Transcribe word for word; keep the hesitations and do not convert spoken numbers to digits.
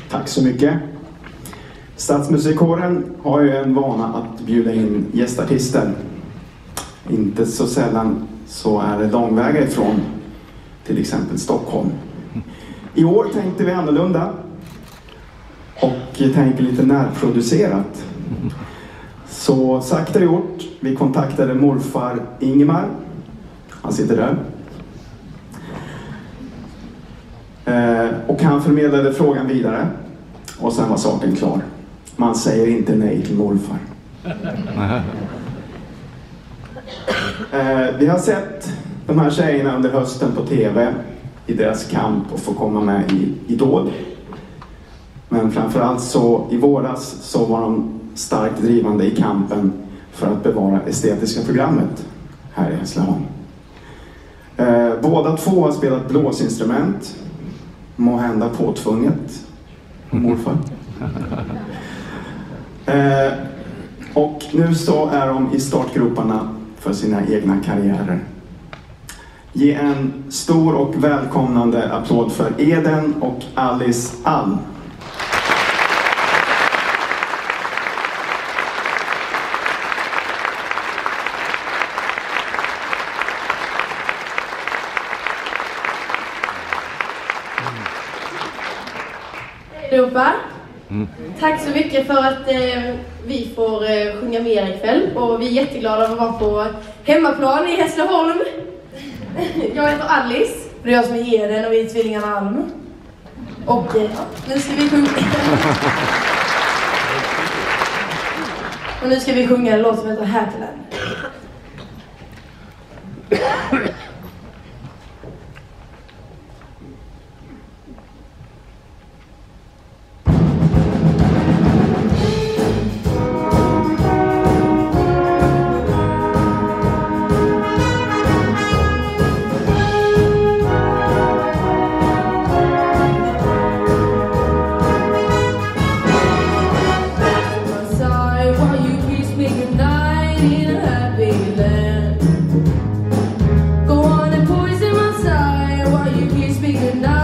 Tack så mycket. Stadsmusikkåren har ju en vana att bjuda in gästartister. Inte så sällan så är det långväga ifrån, till exempel Stockholm. I år tänkte vi annorlunda och tänker lite närproducerat. Så sakta gjort, vi kontaktade morfar Ingemar. Han sitter där. Eh, och han förmedlade frågan vidare. Och sen var saken klar. Man säger inte nej till morfar. Eh, vi har sett de här tjejerna under hösten på tv i deras kamp och få komma med i Idol. Men framförallt så i våras så var de starkt drivande i kampen för att bevara estetiska programmet här i Hässleholm. Eh, båda två har spelat blåsinstrument, må hända påtvunget, morfar. Eh, och nu så är de i startgroparna för sina egna karriärer. Ge en stor och välkomnande applåd för Eden och Alice Alm. Europa. Mm. Tack så mycket för att eh, vi får eh, sjunga med er ikväll. Och vi är jätteglada att vara på hemmaplan i Hässleholm. Jag heter Alice. Det är jag som är Eden och vi är tvillingarna Alm. Och eh, nu ska vi sjunga. Och nu ska vi sjunga en låt som heter Happyland. Go on and poison my side while you kiss me goodnight.